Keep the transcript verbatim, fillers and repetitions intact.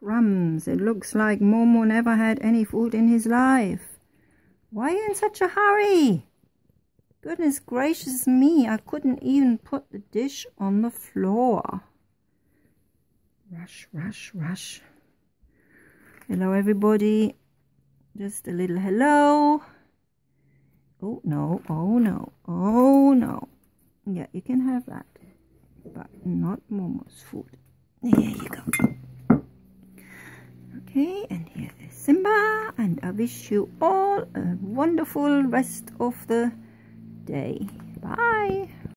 Crumbs. It looks like Momo never had any food in his life. Why are you in such a hurry? Goodness gracious me, I couldn't even put the dish on the floor. Rush, rush, rush. Hello everybody. Just a little hello. Oh no, oh no, oh no. Yeah, you can have that, but not Momo's food. There you go. Okay, and here is Simba, and I wish you all a wonderful rest of the day. Bye.